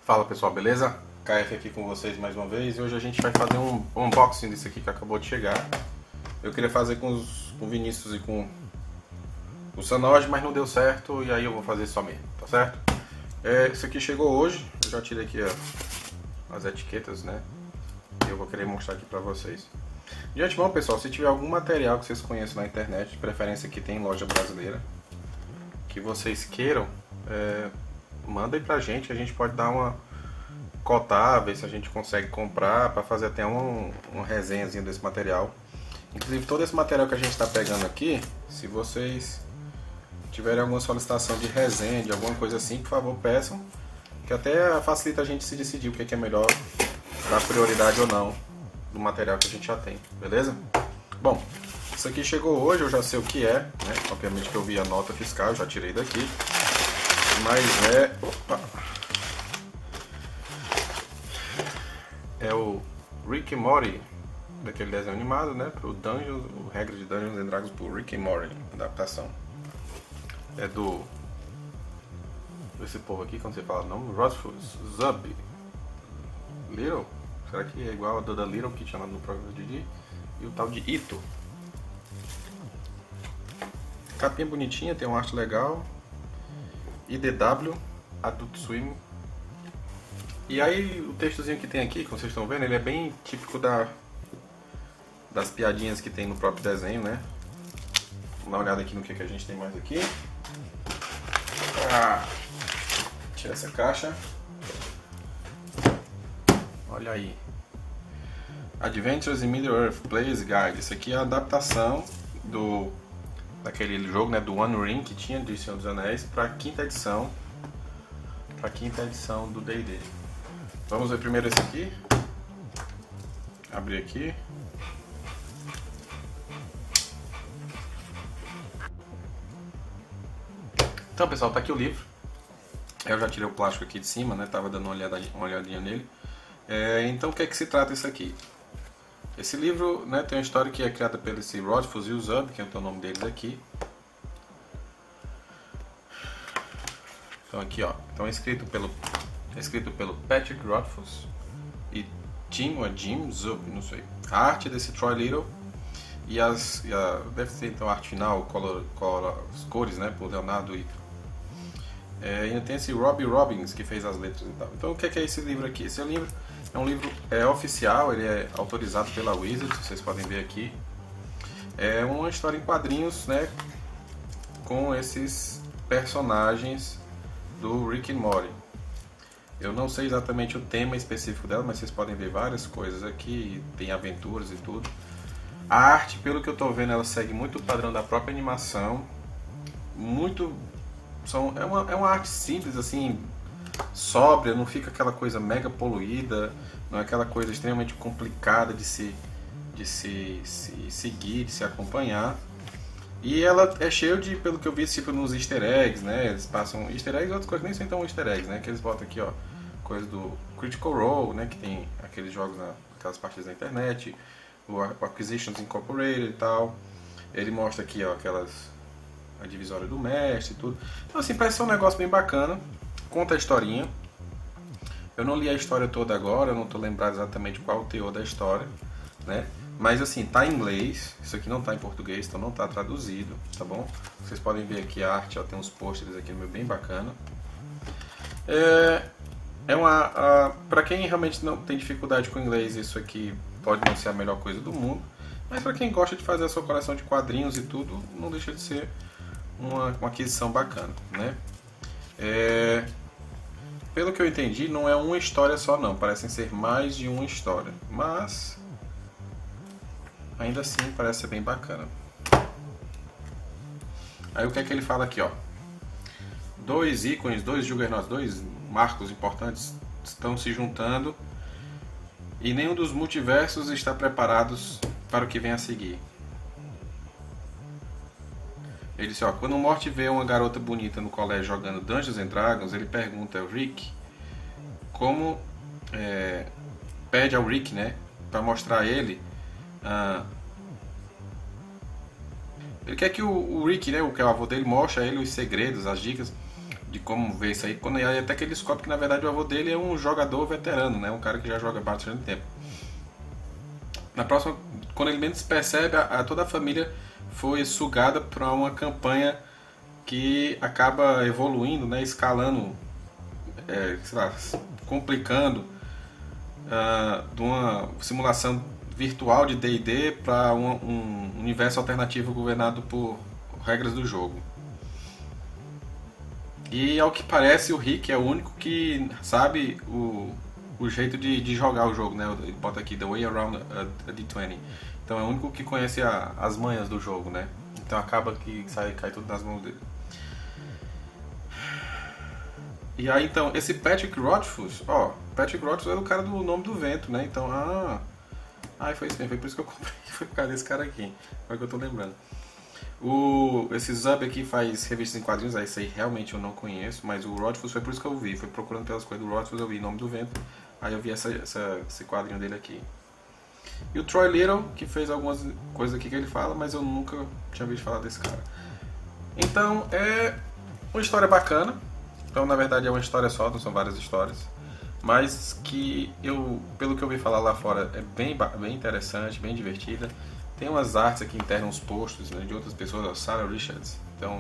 Fala pessoal, beleza? KF aqui com vocês mais uma vez e hoje a gente vai fazer um unboxing disso aqui que acabou de chegar. Eu queria fazer com o Vinícius e com o Sanoji, mas não deu certo e aí eu vou fazer só mesmo, tá certo? Isso aqui chegou hoje, eu já tirei aqui as etiquetas, né? E eu vou querer mostrar aqui pra vocês. De antemão, pessoal, se tiver algum material que vocês conheçam na internet, de preferência que tem em loja brasileira, que vocês queiram, mandem pra gente, que a gente pode dar uma cotar, ver se a gente consegue comprar para fazer até uma resenhazinha desse material. Inclusive todo esse material que a gente está pegando aqui, se vocês tiverem alguma solicitação de resenha, de alguma coisa assim, por favor peçam, que até facilita a gente se decidir o que é melhor, dar prioridade ou não do material que a gente já tem, beleza? Bom, isso aqui chegou hoje, eu já sei o que é, né? Obviamente que eu vi a nota fiscal, já tirei daqui, mas é o Rick and Morty, daquele desenho animado, né? Pro Dungeons, o regra de Dungeons and Dragons pro Rick and Morty, adaptação. É esse povo aqui, quando você fala o nome, Rothfuss, Zub, Little, será que é igual a Duda Little que tinha lá no programa de Didi? E o tal de Ito. Capinha bonitinha, tem uma arte legal. IDW, Adult Swim. E aí o textozinho que tem aqui, como vocês estão vendo, ele é bem típico das piadinhas que tem no próprio desenho, né? Vamos dar uma olhada aqui no que a gente tem mais aqui. Tira essa caixa. Olha aí. Adventures in Middle-earth Player's Guide. Isso aqui é a adaptação daquele jogo, né, do One Ring que tinha de Senhor dos Anéis para a quinta edição do D&D. Vamos ver primeiro esse aqui. Abrir aqui. Então, pessoal, tá aqui o livro. Eu já tirei o plástico aqui de cima, né? Tava dando uma olhadinha nele. Então, o que é que se trata isso aqui? Esse livro, né, tem uma história que é criada pelo esse Rothfuss e o Zub, que é o nome deles aqui. Então aqui, ó, então é escrito pelo Patrick Rothfuss e Jim Zub, não sei. A arte desse Troy Little e deve ser então a arte final, as cores, né, por Leonardo Ito. E ainda tem esse Robbie Robbins que fez as letras e tal. Então o que é esse livro aqui? Esse livro é um livro oficial, ele é autorizado pela Wizards, vocês podem ver aqui. É uma história em quadrinhos, né, com esses personagens do Rick and Morty. Eu não sei exatamente o tema específico dela, mas vocês podem ver várias coisas aqui, tem aventuras e tudo. A arte, pelo que eu estou vendo, ela segue muito o padrão da própria animação. É uma arte simples, assim, sóbria, não fica aquela coisa mega poluída, não é aquela coisa extremamente complicada de se seguir, de se acompanhar. E ela é cheia de, pelo que eu vi, tipo nos easter eggs, né? Eles passam easter eggs e outras coisas que nem são tão easter eggs, né? Que eles botam aqui, ó, coisa do Critical Role, né? Que tem aqueles jogos naquelas partidas da internet, o Acquisitions Incorporated e tal. Ele mostra aqui, ó, a divisória do mestre e tudo. Então, assim, parece ser um negócio bem bacana. Conta a historinha. Eu não li a história toda agora, eu não tô lembrado exatamente qual o teor da história, né? Mas assim, tá em inglês, isso aqui não tá em português, então não tá traduzido, tá bom? Vocês podem ver aqui a arte, ó, tem uns posters aqui bem bacana. Para quem realmente não tem dificuldade com inglês, isso aqui pode não ser a melhor coisa do mundo, mas para quem gosta de fazer a sua coleção de quadrinhos e tudo, não deixa de ser uma aquisição bacana, né? Pelo que eu entendi, não é uma história só não, parecem ser mais de uma história, mas ainda assim parece ser bem bacana. Aí o que é que ele fala aqui, ó? Dois ícones, dois juggernauts, dois marcos importantes estão se juntando e nenhum dos multiversos está preparados para o que vem a seguir. Ele disse, ó, quando o Morty vê uma garota bonita no colégio jogando Dungeons and Dragons, ele pergunta ao Rick pede ao Rick, né, para mostrar a ele. Ele quer que o Rick, né, o que é o avô dele, mostre a ele os segredos, as dicas de como ver isso aí, quando até que ele descobre que na verdade o avô dele é um jogador veterano, né? Um cara que já joga bastante tempo. Na próxima, quando ele menos percebe, toda a família foi sugada para uma campanha que acaba evoluindo, né? Escalando, sei lá, complicando de uma simulação virtual de D&D para um universo alternativo governado por regras do jogo. E ao que parece o Rick é o único que sabe o jeito de jogar o jogo, né? Ele bota aqui The Way Around a D20. Então é o único que conhece as manhas do jogo, né? Então acaba que cai tudo nas mãos dele. E aí então, esse Patrick Rothfuss, Patrick Rothfuss é o cara do Nome do Vento, né? Então, foi isso mesmo, foi por isso que eu comprei, foi por causa desse cara aqui, agora que eu tô lembrando. Esse Zub aqui faz revistas em quadrinhos, esse aí realmente eu não conheço, mas o Rothfuss foi por isso que eu vi, foi procurando pelas coisas do Rothfuss, eu vi Nome do Vento, aí eu vi esse quadrinho dele aqui. E o Troy Little, que fez algumas coisas aqui que ele fala, mas eu nunca tinha visto falar desse cara. Então, é uma história bacana. Então, na verdade, é uma história só, não são várias histórias. Mas que pelo que eu ouvi falar lá fora, é bem interessante, bem divertida. Tem umas artes aqui internas, uns posts, né, de outras pessoas, a Sarah Richards. Então,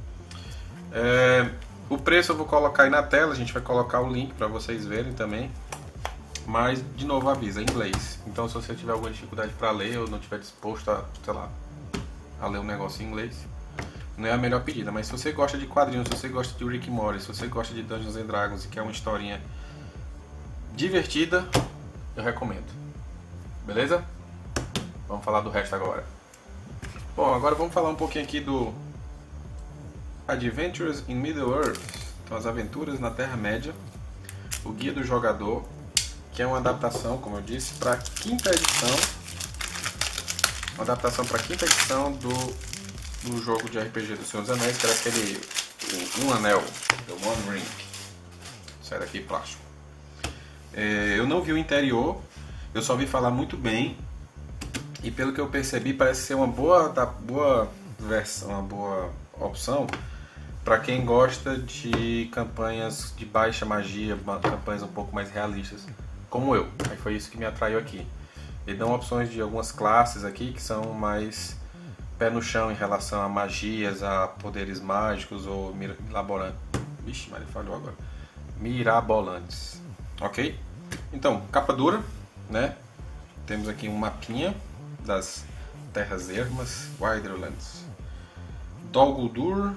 o preço eu vou colocar aí na tela, a gente vai colocar o link para vocês verem também. Mas, de novo, avisa, é em inglês. Então, se você tiver alguma dificuldade para ler ou não estiver disposto a ler um negócio em inglês, não é a melhor pedida. Mas se você gosta de quadrinhos, se você gosta de Rick and Morty, se você gosta de Dungeons and Dragons e quer uma historinha divertida, eu recomendo. Beleza? Vamos falar do resto agora. Bom, agora vamos falar um pouquinho aqui do Adventures in Middle-earth. Então, as aventuras na Terra-média. O Guia do Jogador, que é uma adaptação, como eu disse, para a quinta edição. Uma adaptação para a quinta edição do jogo de RPG do Senhor dos Anéis, que era aquele Um Anel, The One Ring. Sai daqui, plástico. Eu não vi o interior, eu só vi falar muito bem. E pelo que eu percebi, parece ser uma boa versão, uma boa opção para quem gosta de campanhas de baixa magia, campanhas um pouco mais realistas, como eu. Aí foi isso que me atraiu aqui. Ele dá opções de algumas classes aqui que são mais pé no chão em relação a magias, a poderes mágicos ou mirabolantes. Vixe, mas ele falhou agora. Mirabolantes. Ok? Então, capa dura, né? Temos aqui um mapinha das terras ermas, Wilderlands. Dol Guldur,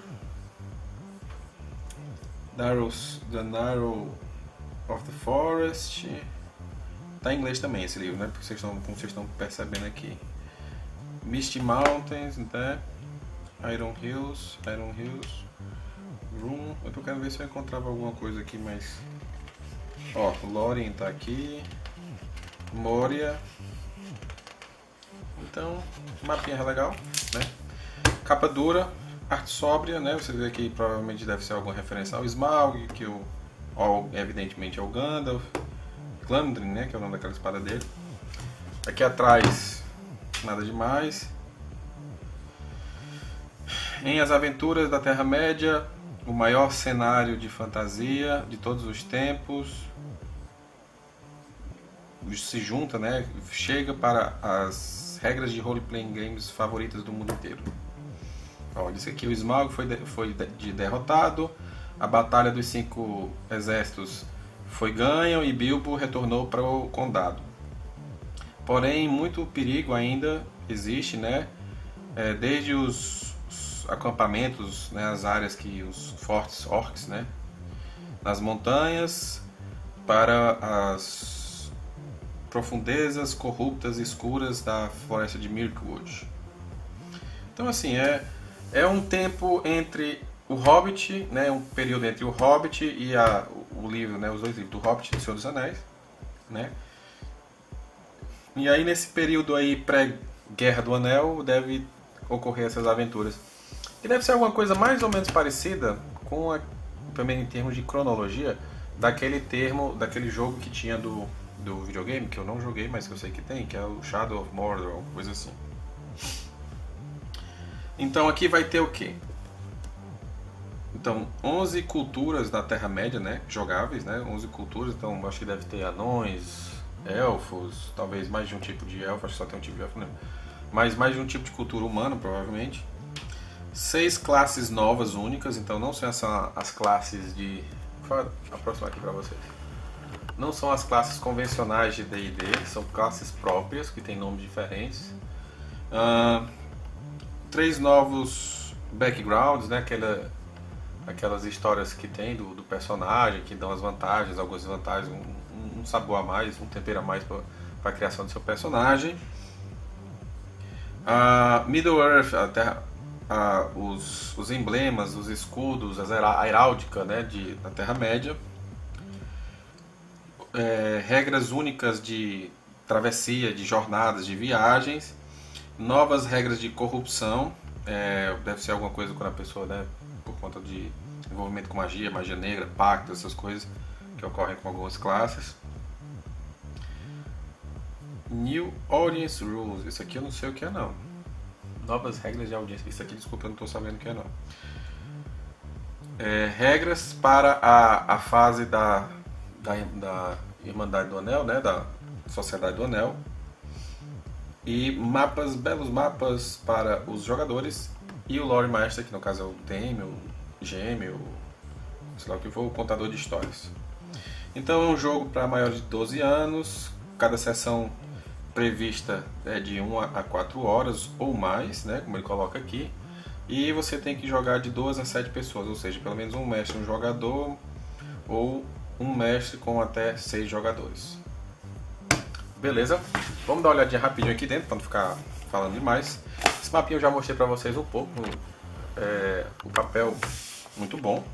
The Narrow of the Forest. Tá em inglês também esse livro, né? Porque como vocês estão percebendo aqui. Misty Mountains, né? Iron Hills. Room. Eu tô querendo ver se eu encontrava alguma coisa aqui, mas... Lórien tá aqui. Moria. Então, mapinha é legal, né? Capa dura, arte sóbria, né? Você vê que provavelmente deve ser alguma referência ao Smaug, que evidentemente é o Gandalf. Glamdring, né? Que é o nome daquela espada dele. Aqui atrás, nada demais. Em As Aventuras da Terra-média, o maior cenário de fantasia de todos os tempos se junta, né? Chega para as regras de role-playing games favoritas do mundo inteiro. Diz aqui o Smaug foi derrotado, a Batalha dos 5 Exércitos foi ganho e Bilbo retornou para o Condado. Porém, muito perigo ainda existe, né? Desde os acampamentos, né? As áreas que os fortes orcs, né? Nas montanhas, para as profundezas corruptas e escuras da floresta de Mirkwood. Então, assim, é um tempo entre o Hobbit, né, um período entre o Hobbit e o livro, né, os dois livros, do Hobbit e do Senhor dos Anéis, né? E aí nesse período aí pré-Guerra do Anel deve ocorrer essas aventuras. E deve ser alguma coisa mais ou menos parecida com também em termos de cronologia, daquele jogo que tinha do videogame, que eu não joguei, mas que eu sei que tem, que é o Shadow of Mordor, coisa assim. Então aqui vai ter o quê? Então, 11 culturas na Terra-média, né? Jogáveis, né? 11 culturas, então acho que deve ter anões, elfos, talvez mais de um tipo de elfo, acho que só tem um tipo de elfo, né? Mas mais de um tipo de cultura humana, provavelmente. 6 classes novas únicas, então não são as classes de... Vou aproximar aqui para vocês. Não são as classes convencionais de D&D, são classes próprias, que têm nomes diferentes. 3 novos backgrounds, né? Aquelas histórias que tem do personagem, que dão as vantagens, algumas vantagens, um sabor a mais, um tempero a mais para a criação do seu personagem. Middle-earth, os emblemas, os escudos, a heráldica, né, da Terra-média. Regras únicas de travessia, de jornadas, de viagens. Novas regras de corrupção. Deve ser alguma coisa quando a pessoa, né, por conta de envolvimento com magia negra, pactos, essas coisas que ocorrem com algumas classes. New Audience Rules. Isso aqui eu não sei o que é, não. Novas regras de audiência. Isso aqui, desculpa, eu não estou sabendo o que é, não. Regras para a fase da Irmandade do Anel, né? Da Sociedade do Anel. E mapas, belos mapas para os jogadores. E o Lore Master, que no caso é o DM, o GM, sei lá o que for, o contador de histórias. Então é um jogo para maiores de 12 anos. Cada sessão prevista é de 1 a 4 horas ou mais, né, como ele coloca aqui. E você tem que jogar de 2 a 7 pessoas, ou seja, pelo menos um mestre e um jogador, ou um mestre com até 6 jogadores. Beleza? Vamos dar uma olhadinha rapidinho aqui dentro, para não ficar falando demais. Esse mapinha eu já mostrei para vocês um pouco. O papel muito bom,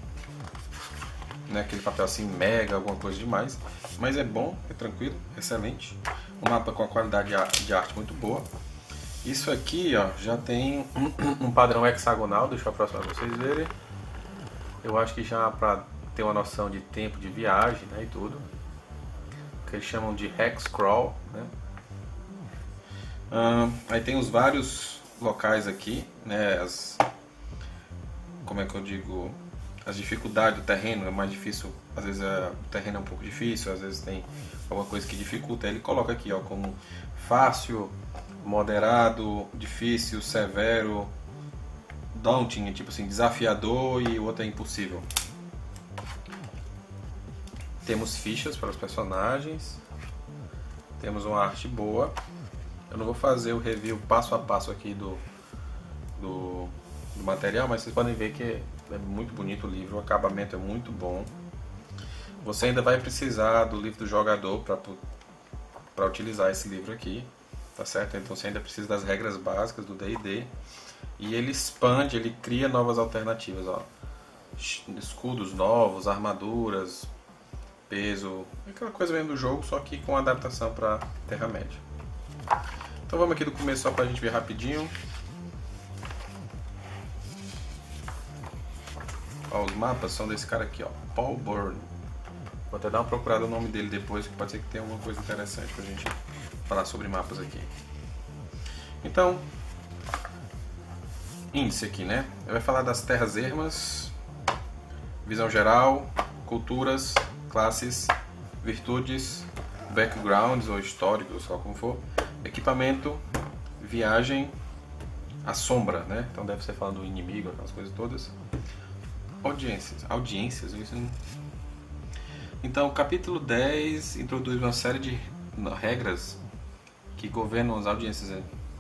né? Aquele papel assim mega, alguma coisa demais, mas é bom, é tranquilo, excelente. Um mapa com a qualidade de arte muito boa. Isso aqui, ó, já tem um padrão hexagonal, deixa eu aproximar para vocês verem. Eu acho que já para ter uma noção de tempo de viagem, né, e tudo, que eles chamam de hex crawl, né? Aí tem os vários locais aqui, né? Como é que eu digo? As dificuldades do terreno é mais difícil, às vezes o terreno é um pouco difícil, às vezes tem alguma coisa que dificulta. Ele coloca aqui, ó, como fácil, moderado, difícil, severo, daunting, tipo assim, desafiador, e o outro é impossível. Temos fichas para os personagens, temos uma arte boa. Eu não vou fazer o review passo a passo aqui do material, mas vocês podem ver que é muito bonito o livro, o acabamento é muito bom. Você ainda vai precisar do livro do jogador para utilizar esse livro aqui, tá certo? Então você ainda precisa das regras básicas do D&D, e ele expande, ele cria novas alternativas, ó. Escudos novos, armaduras, peso, aquela coisa mesmo do jogo, só que com adaptação para Terra-média. Então vamos aqui do começo só para a gente ver rapidinho. Ó, os mapas são desse cara aqui, ó, Paul Byrne. Vou até dar uma procurada no nome dele depois, que pode ser que tenha alguma coisa interessante pra gente falar sobre mapas aqui. Então, índice aqui, né? Ele vai falar das terras ermas, visão geral, culturas, classes, virtudes, backgrounds ou históricos, sei lá como for, equipamento, viagem, a sombra, né? Então deve ser falando do inimigo, aquelas coisas todas. Audiências, isso não... Então, o capítulo 10 introduz uma série de regras que governam as audiências.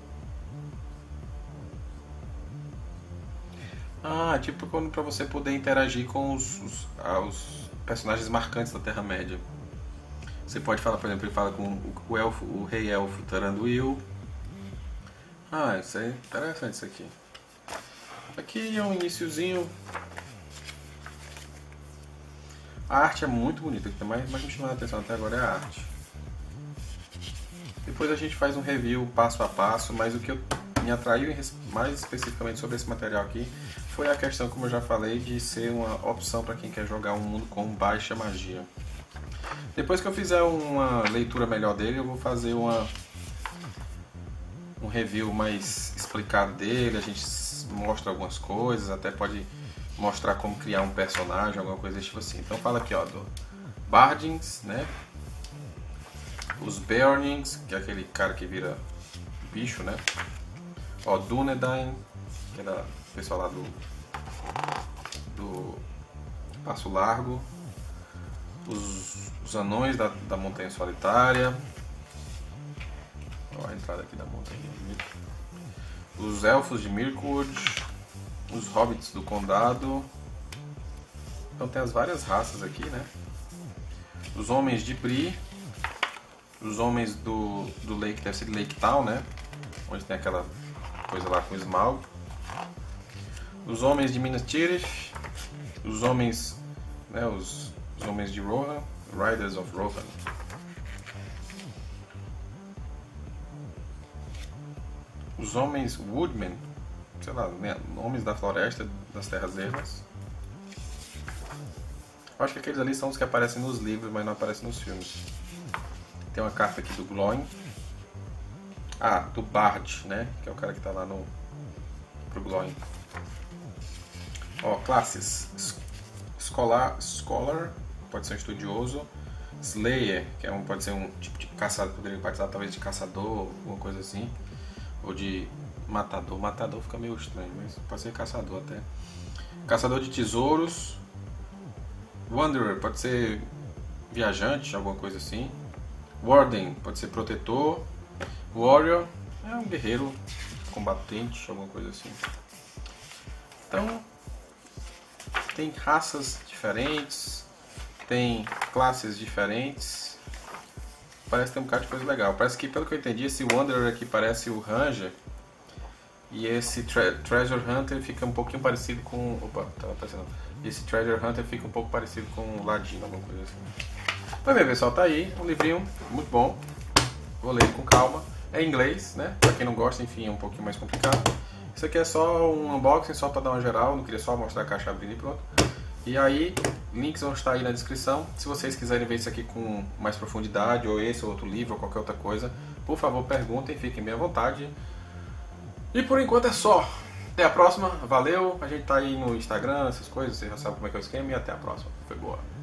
Tipo para você poder interagir com os personagens marcantes da Terra-média. Você pode falar, por exemplo, ele fala com o rei elfo Taranduil. Isso é interessante isso aqui. Aqui é um iniciozinho. A arte é muito bonita, o que mais me chamou a atenção até agora é a arte. Depois a gente faz um review passo a passo, mas o que me atraiu mais especificamente sobre esse material aqui foi a questão, como eu já falei, de ser uma opção para quem quer jogar um mundo com baixa magia. Depois que eu fizer uma leitura melhor dele, eu vou fazer um review mais explicado dele, a gente mostra algumas coisas, até pode mostrar como criar um personagem, alguma coisa tipo assim. Então fala aqui, ó, do Bardings, né? Os Beornings, que é aquele cara que vira bicho, né? Ó, Dúnedain, que é o pessoal lá do Passo Largo. Os anões da Montanha Solitária. Ó, a entrada aqui da montanha. Os elfos de Mirkwood. Os hobbits do condado. Então tem as várias raças aqui, né? Os homens de Bree. Os homens do Lake, deve ser de Lake Town, né? Onde tem aquela coisa lá com Smaug. Os homens de Minas Tirith. Os homens, né, os homens de Rohan, Riders of Rohan. Os homens Woodmen, sei lá, né, homens da floresta, das terras ermas. Acho que aqueles ali são os que aparecem nos livros, mas não aparecem nos filmes. Tem uma carta aqui do Gloin. Ah, do Bard, né? Que é o cara que tá lá pro Gloin. Ó, classes. Scholar, pode ser um estudioso. Slayer, que pode ser um tipo de caçador, poderia participar talvez de caçador, alguma coisa assim. Ou de matador. Matador fica meio estranho, mas pode ser caçador até. Caçador de tesouros. Wanderer, pode ser viajante, alguma coisa assim. Warden, pode ser protetor. Warrior, é um guerreiro combatente, alguma coisa assim. Então, tem raças diferentes, tem classes diferentes. Parece ter um bocado de coisa legal. Parece que, pelo que eu entendi, esse Wanderer aqui parece o Ranger. E esse Treasure Hunter fica um pouquinho parecido com... Opa, tava aparecendo. Esse Treasure Hunter fica um pouco parecido com o Ladino, alguma coisa assim. Mas bem, pessoal, tá aí. Um livrinho muito bom. Vou ler com calma. É em inglês, né? Pra quem não gosta, enfim, é um pouquinho mais complicado. Isso aqui é só um unboxing, só pra dar uma geral. Não queria só mostrar a caixa abrindo e pronto. E aí, links vão estar aí na descrição. Se vocês quiserem ver isso aqui com mais profundidade, ou esse ou outro livro, ou qualquer outra coisa, por favor, perguntem, fiquem bem à vontade. E por enquanto é só. Até a próxima, valeu. A gente tá aí no Instagram, essas coisas, você já sabe como é que é o esquema. E até a próxima. Foi boa.